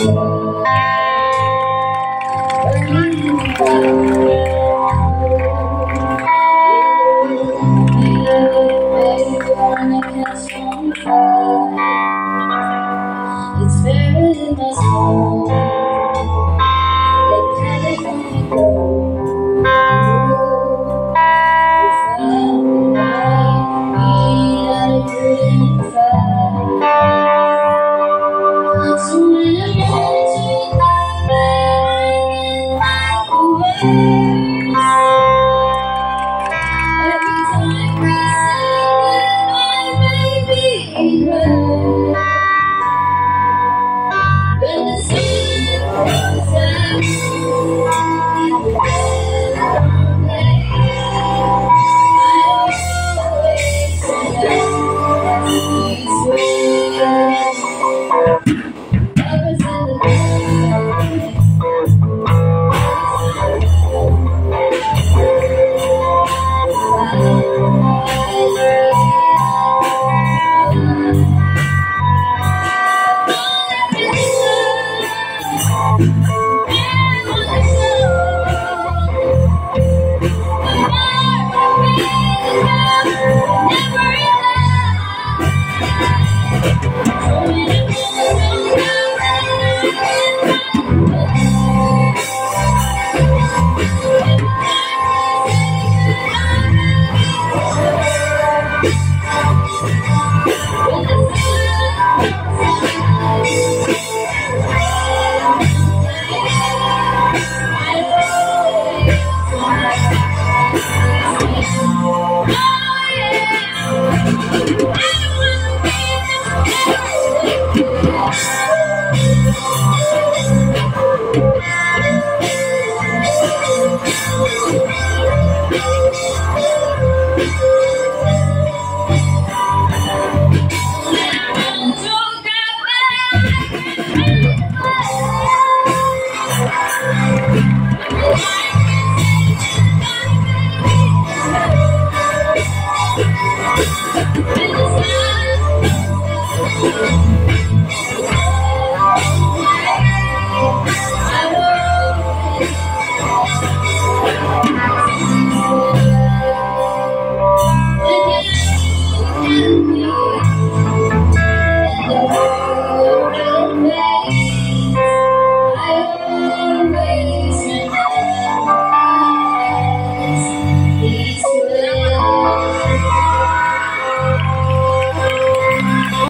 It's buried in my soul, like California gold. Without me, I couldn't fight. So when I'm ready to die, I can find the words. Every time we say goodbye, baby, it hurts. When the sun goes down, never enough.